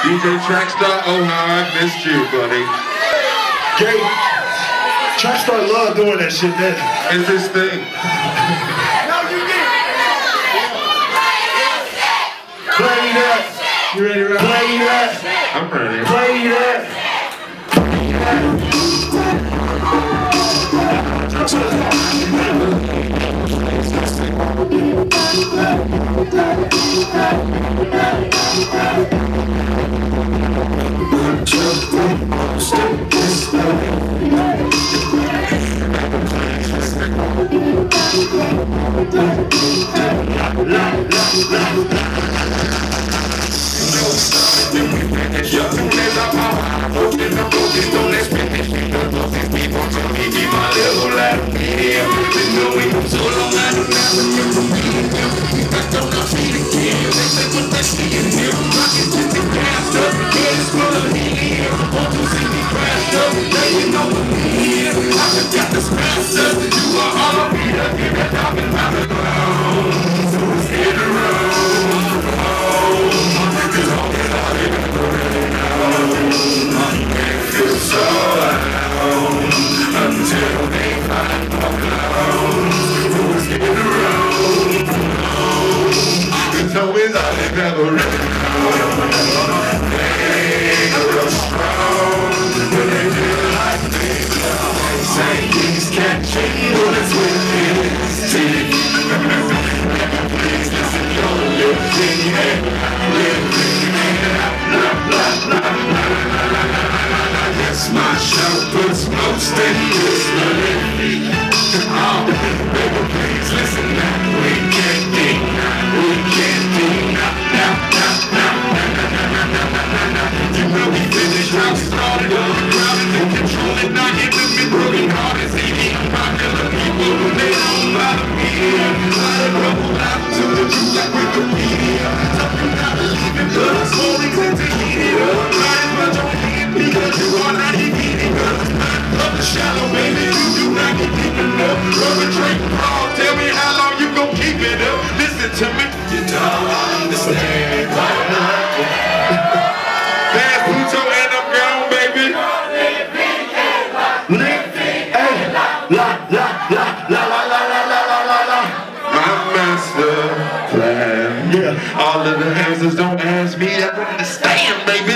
DJ Trackstar, oh how I missed you, buddy. Gay, Trackstar love doing that shit, man. It's his thing. No, you get play that. You ready, right? Play that. I'm ready. Play that. My show puts most in this living. Oh, baby, please listen now. We can't do You know we finished how we started up. Crowded and controlling, not getting me broken hearted. See me popular people who they don't bother me. Try to rumble out to the truth like Wikipedia. Talking about believing blood, holding into heat up. Might as well join in because you are not eating up. Love the shallow, baby, you do not get deep enough. Rubber drink raw, tell me how long you gon' keep it up. Listen to me, you don't understand why That's Pluto and I'm gone, baby. My master plan. Yeah. All of the answers don't ask me, I understand, baby.